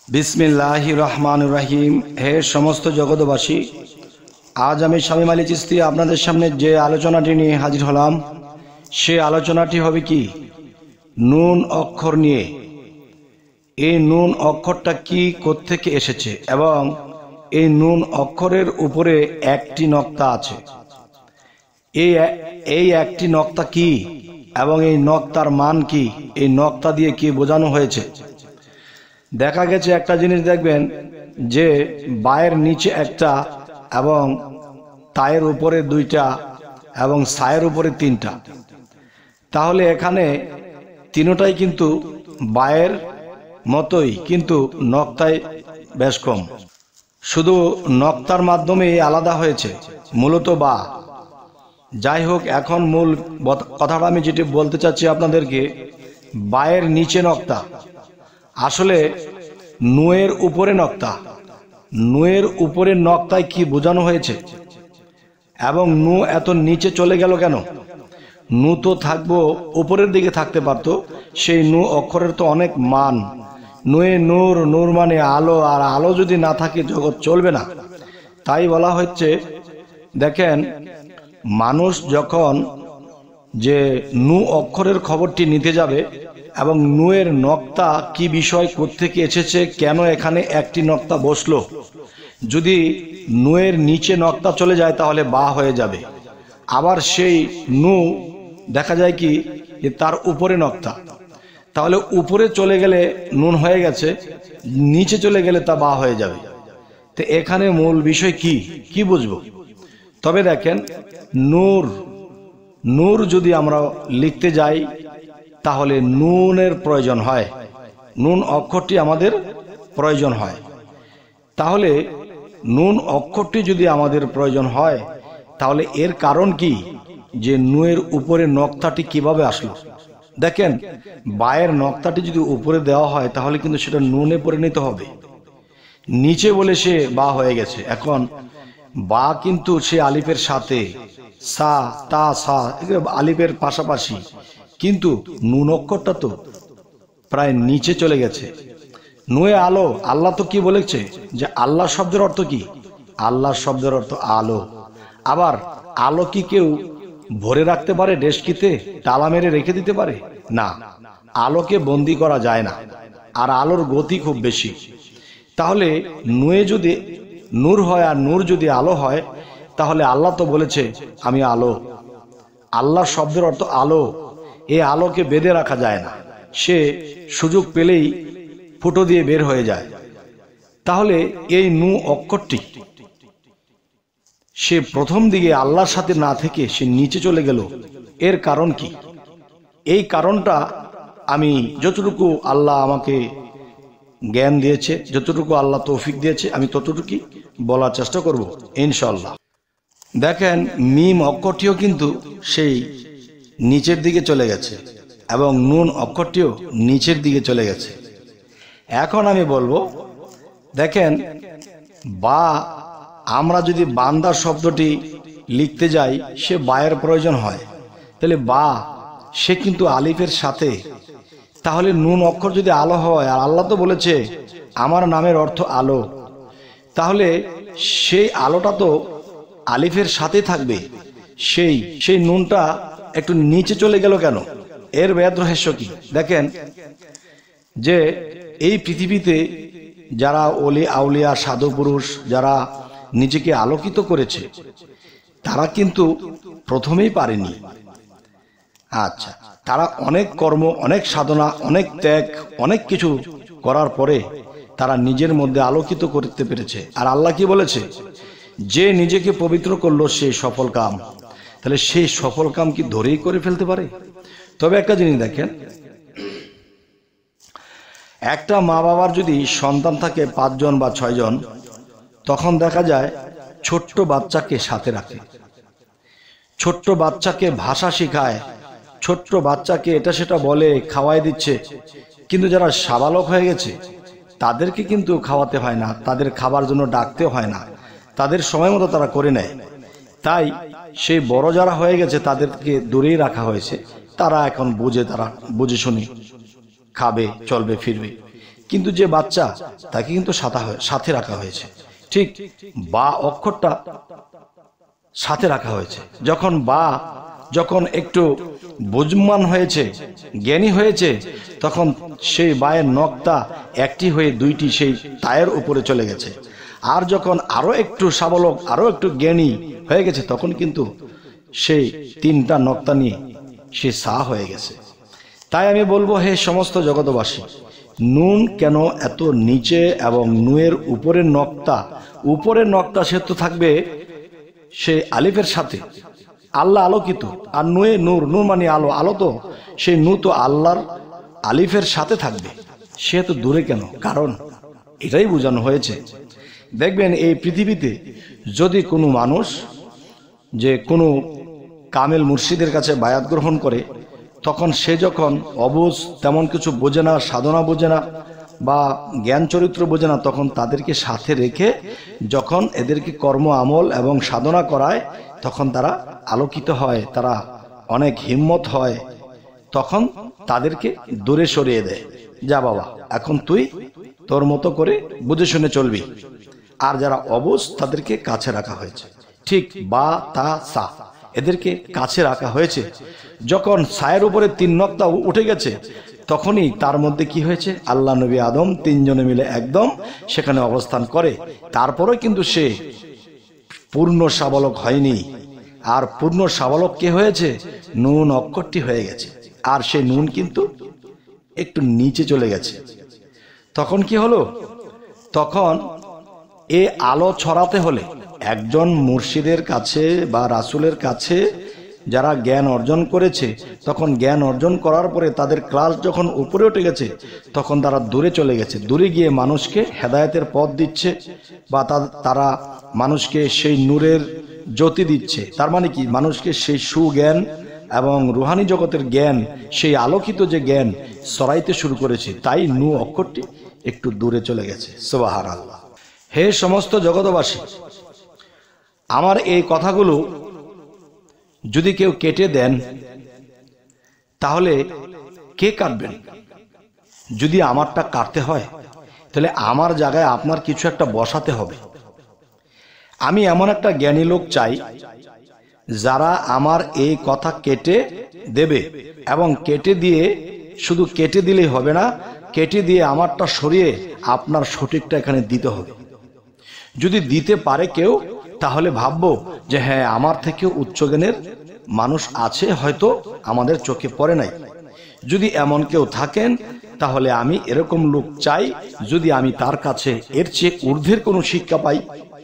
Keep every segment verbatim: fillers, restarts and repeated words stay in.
बिस्मिल्लाहिर रहमानिर रहीम। हे समस्त जगतबासी, आज आमी शामीम आली चिस्ती आपनादेर सामने जे आलोचनाटी निये हाजिर हलाम से आलोचनाटी होबे कि নুন অক্ষর নিয়ে। এই নুন অক্ষরটা কি কোত্থেকে এসেছে এবং এই নুন অক্ষরের উপরে একটি নকতা আছে। এই এই একটি নকতা কি এবং এই নকতার মান কি, এই নকতা দিয়ে কি বোঝানো হয়েছে। দেখা গেছে একটা জিনিস দেখবেন যে বায়ের নিচে একটা এবং তায়ের উপরে দুইটা এবং সায়ের উপরে তিনটা, তাহলে এখানে তিনটাই কিন্তু বায়ের মতোই, কিন্তু নকতায় বেশ কম, শুধু নকতার মাধ্যমে আলাদা হয়েছে, মূলত বা। যাই হোক, এখন মূল কথাটা আমি যেটি বলতে চাচ্ছি আপনাদেরকে, বায়ের নিচে নকতা, আসলে নুয়ের উপরে নকতা। নুয়ের উপরে নকতায় কি বোঝানো হয়েছে এবং নু এত নিচে চলে গেল কেন? নু তো থাকবো উপরের দিকে থাকতে পারতো, সেই নু অক্ষরের তো অনেক মান। নুয়ে নূর, নূর মানে আলো, আর আলো যদি না থাকে জগৎ চলবে না। তাই বলা হচ্ছে, দেখেন মানুষ যখন যে নু অক্ষরের খবরটি নিতে যাবে এবং নুয়ের নকতা কি বিষয়, কোত্থেকে এসেছে, কেন এখানে একটি নকতা বসলো, যদি নুয়ের নিচে নকতা চলে যায় তাহলে বা হয়ে যাবে। আবার সেই নু দেখা যায় কি যে তার উপরে নকতা, তাহলে উপরে চলে গেলে নুন হয়ে গেছে, নিচে চলে গেলে তা বা হয়ে যাবে। তো এখানে মূল বিষয় কি কি বুঝবো? তবে দেখেন, নূর নূর যদি আমরা লিখতে যাই তাহলে নুনের প্রয়োজন হয়, নুন অক্ষরটি আমাদের প্রয়োজন হয়। তাহলে নুন অক্ষরটি যদি আমাদের প্রয়োজন হয় তাহলে এর কারণ কি, যে নুয়ের উপরে নকতাটি কিভাবে আসলো। দেখেন, বায়ের নকতাটি যদি উপরে দেওয়া হয় তাহলে কিন্তু সেটা নুনে পরিণত হবে, নিচে বলে সে বা হয়ে গেছে। এখন বা কিন্তু সে আলিফের সাথে, সা তা সা আলিফের পাশাপাশি, কিন্তু নুন অক্ষরটা তো প্রায় নিচে চলে গেছে। নুয়ে আলো, আল্লাহ তো কি বলেছে যে আল্লাহ শব্দের অর্থ কি? আল্লাহ শব্দের অর্থ আলো। আবার আলো কি কেউ ভরে রাখতে পারে ডেস্কিতে, তালা মেরে রেখে দিতে পারে? না, আলোকে বন্দি করা যায় না, আর আলোর গতি খুব বেশি। তাহলে নুয়ে যদি নূর হয় আর নূর যদি আলো হয়, তাহলে আল্লাহ তো বলেছে আমি আলো। আল্লাহ শব্দের অর্থ আলো। এই আলোকে বেঁধে রাখা যায় না, সে সুযোগ পেলেই ফুটো দিয়ে বের হয়ে যায়। তাহলে এই নু অক্ষরটি সে প্রথম দিকে আল্লাহর সাথে না থেকে সে নিচে চলে গেল, এর কারণ কি? এই কারণটা আমি যতটুকু আল্লাহ আমাকে জ্ঞান দিয়েছে, যতটুকু আল্লাহ তৌফিক দিয়েছে, আমি ততটুকুই বলার চেষ্টা করব ইনশাআল্লাহ। দেখেন, মিম অক্ষরটিও কিন্তু সেই নিচের দিকে চলে গেছে এবং নুন অক্ষরটিও নিচের দিকে চলে গেছে। এখন আমি বলবো, দেখেন বা, আমরা যদি বান্দা শব্দটি লিখতে যাই সে বায়ের প্রয়োজন হয়, তাহলে বা সে কিন্তু আলিফের সাথে, তাহলে নুন অক্ষর যদি আলো হয়, আর আল্লাহ তো বলেছে আমার নামের অর্থ আলো, তাহলে সেই আলোটা তো আলিফের সাথে থাকবে, সেই সেই নুনটা একটু নিচে চলে গেল কেন? এর বেদ রহস্য কি? দেখেন যে এই পৃথিবীতে যারা ওলি আউলিয়া সাধু পুরুষ যারা নিজেকে আলোকিত করেছে, তারা কিন্তু প্রথমেই পারেনি। আচ্ছা, তারা অনেক কর্ম, অনেক সাধনা, অনেক ত্যাগ, অনেক কিছু করার পরে তারা নিজের মধ্যে আলোকিত করতে পেরেছে। আর আল্লাহ কি বলেছে, যে নিজেকে পবিত্র করলো সে সফল কাম। তাহলে সেই সফল কাম কি ধরেই করে ফেলতে পারে? তবে একটা জিনিস দেখেন, একটা মা বাবার যদি সন্তান থাকে পাঁচজন বা ছয়জন, তখন দেখা যায় ছোট্ট বাচ্চাকে সাথে রাখে, ছোট্ট বাচ্চাকে ভাষা শেখায়, ছোট্ট বাচ্চাকে এটা সেটা বলে, খাওয়াই দিচ্ছে। কিন্তু যারা সাবালক হয়ে গেছে তাদেরকে কিন্তু খাওয়াতে হয় না, তাদের খাবার জন্য ডাকতে হয় না, তাদের সময় মতো তারা করে নেয়। তাই সেই বড় যারা হয়ে গেছে তাদেরকে দূরেই রাখা হয়েছে, তারা এখন বুঝে, তারা বুঝে শুনে খাবে, চলবে, ফিরবে। কিন্তু যে বাচ্চা তাকে কিন্তু সাথে রাখা হয়েছে। ঠিক বা অক্ষরটা সাথে রাখা হয়েছে। যখন বা যখন একটু বুঝমান হয়েছে, জ্ঞানী হয়েছে, তখন সেই বায়ের নকতা একটি হয়ে দুইটি সেই তায়ের উপরে চলে গেছে। আর যখন আরো একটু সাবলক, আরো একটু জ্ঞানী হয়ে গেছে, তখন কিন্তু সেই তিনটা নকতা নিয়ে সে সা হয়ে গেছে। তাই আমি বলবো, হে সমস্ত জগতবাসী, নুন কেন এত নিচে এবং নুয়ের উপরের নকতা, উপরের নকতা সে তো থাকবে সে আলিফের সাথে, আল্লাহ আলোকিত, আর নুয়ে নূর, নূর মানে আলো, আলো তো সেই নূ তো আল্লাহর আলিফের সাথে থাকবে, সে তো দূরে কেন? কারণ এটাই বোঝানো হয়েছে। দেখবেন এই পৃথিবীতে যদি কোনো মানুষ যে কোনো কামেল মুর্শিদের কাছে বায়াত গ্রহণ করে, তখন সে যখন অবুঝ, তেমন কিছু বোঝে না, সাধনা বোঝে না বা জ্ঞান চরিত্র বোঝে না, তখন তাদেরকে সাথে রেখে যখন এদেরকে কর্ম আমল এবং সাধনা করায়, তখন তারা আলোকিত হয়, তারা অনেক হিম্মত হয়, তখন তাদেরকে দূরে সরিয়ে দেয়। যা বাবা, এখন তুই তোর মতো করে বুঝে শুনে চলবি। আর যারা অবুঝ তাদেরকে কাছে রাখা হয়েছে। ঠিক বা তা সা এদেরকে কাছে রাখা হয়েছে। যখন সায়ের উপরে তিন নকতা উঠে গেছে, তখনই তার মধ্যে কি হয়েছে, আল্লাহ নবী আদম তিনজনে মিলে একদম সেখানে অবস্থান করে। তারপরে কিন্তু সে পূর্ণ সাবলক হয়নি। আর পূর্ণ সাবলক কে হয়েছে? নুন অক্ষরটি হয়ে গেছে। আর সেই নুন কিন্তু একটু নিচে চলে গেছে। তখন কি হলো? তখন এ আলো ছড়াতে হলে একজন মুর্শিদের কাছে বা রাসূলের কাছে যারা জ্ঞান অর্জন করেছে, তখন জ্ঞান অর্জন করার পরে তাদের ক্লাস যখন উপরে উঠে গেছে, তখন তারা দূরে চলে গেছে। দূরে গিয়ে মানুষকে হেদায়েতের পথ দিচ্ছে বা তারা মানুষকে সেই নূরের জ্যোতি দিচ্ছে। তার মানে কি, মানুষকে সেই সুজ্ঞান এবং রুহানি জগতের জ্ঞান, সেই আলোকিত যে জ্ঞান ছড়াইতে শুরু করেছে। তাই নূ অক্ষরটি একটু দূরে চলে গেছে। সুবহানাল্লাহ। হে সমস্ত জগতবাসী, আমার এই কথাগুলো যদি কেউ কেটে দেন, তাহলে কে কাটবেন? যদি আমারটা কাটতে হয়, তাহলে আমার জায়গায় আপনার কিছু একটা বসাতে হবে। আমি এমন একটা জ্ঞানী লোক চাই যারা আমার এই কথা কেটে দেবে, এবং কেটে দিয়ে শুধু কেটে দিলেই হবে না, কেটে দিয়ে আমারটা সরিয়ে আপনার সঠিকটা এখানে দিতে হবে। যদি দিতে পারে কেউ, তাহলে ভাববো যে হ্যাঁ, আমার থেকেও উচ্চ জ্ঞানের মানুষ আছে, হয়তো আমাদের চোখে পড়ে নাই। যদি এমন কেউ থাকেন, তাহলে আমি এরকম লোক চাই, যদি আমি তার কাছে এর চেয়ে ঊর্ধ্বের কোনো শিক্ষা পাই।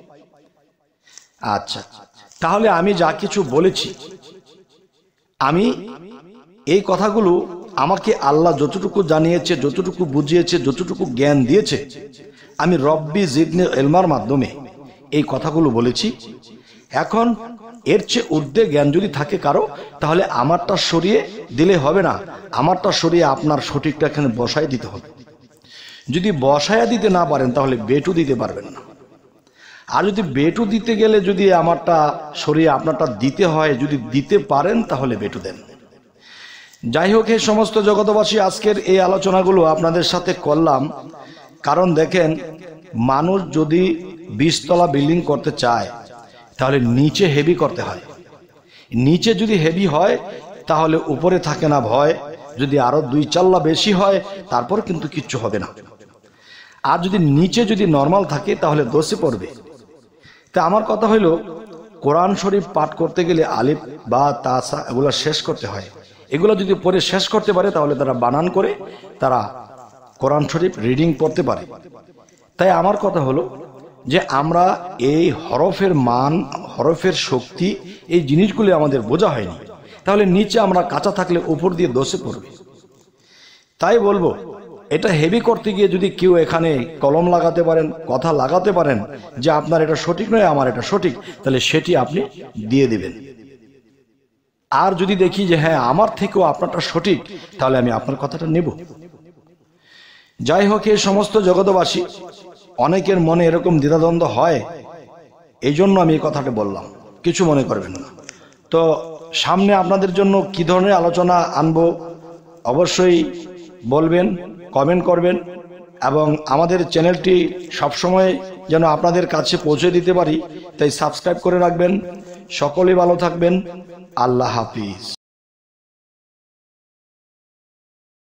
আচ্ছা, তাহলে আমি যা কিছু বলেছি, আমি এই কথাগুলো আমাকে আল্লাহ যতটুকু জানিয়েছে, যতটুকু বুঝিয়েছে, যতটুকু জ্ঞান দিয়েছে, আমি রব্বি জিদনি ইলমার মাধ্যমে এই কথাগুলো বলেছি। এখন এর চেয়ে ঊর্ধ্বে জ্ঞান যদি থাকে কারো, তাহলে আমারটা সরিয়ে দিলে হবে না, আমারটা সরিয়ে আপনার সঠিকটা এখানে বসায় দিতে হবে। যদি বসায়া দিতে না পারেন, তাহলে বেটু দিতে পারবেন না। আর যদি বেটু দিতে গেলে যদি আমারটা সরিয়ে আপনারটা দিতে হয়, যদি দিতে পারেন, তাহলে বেটু দেন। যাই হোক, এই সমস্ত জগতবাসী, আজকের এই আলোচনাগুলো আপনাদের সাথে করলাম, কারণ দেখেন, মানুষ যদি বিশতলা বিল্ডিং করতে চায়, তাহলে নিচে হেভি করতে হয়। নিচে যদি হেভি হয়, তাহলে উপরে থাকে না ভয়। যদি আরো দুই চাল্লা বেশি হয়, তারপর কিন্তু কিচ্ছু হবে না। আর যদি নিচে যদি নর্মাল থাকে, তাহলে দোষে পড়বে। তা আমার কথা হইল, কোরআন শরীফ পাঠ করতে গেলে আলিফ বা তাসা এগুলো শেষ করতে হয়। এগুলো যদি পড়ে শেষ করতে পারে, তাহলে তারা বানান করে তারা কোরআন শরীফ রিডিং পড়তে পারে। তাই আমার কথা হলো যে আমরা এই হরফের মান, হরফের শক্তি, এই জিনিসগুলি আমাদের বোঝা হয়নি। তাহলে নিচে আমরা কাঁচা থাকলে উপর দিয়ে দোষে পড়বে। তাই বলবো, এটা হেভি করতে গিয়ে যদি কেউ এখানে কলম লাগাতে পারেন, কথা লাগাতে পারেন যে আপনার এটা সঠিক নয়, আমার এটা সঠিক, তাহলে সেটি আপনি দিয়ে দিবেন। আর যদি দেখি যে হ্যাঁ, আমার থেকেও আপনারটা সঠিক, তাহলে আমি আপনার কথাটা নেব। যাই হোক, এই সমস্ত জগতবাসী, অনেকের মনে এরকম দ্বিধাদ্বন্দ্ব হয়, এই জন্য আমি এই কথাটা বললাম, কিছু মনে করবেন না। তো সামনে আপনাদের জন্য কি ধরনের আলোচনা আনবো, অবশ্যই বলবেন, কমেন্ট করবেন, এবং আমাদের চ্যানেলটি সবসময় যেন আপনাদের কাছে পৌঁছে দিতে পারি, তাই সাবস্ক্রাইব করে রাখবেন। সকলেই ভালো থাকবেন। আল্লাহ হাফিজ।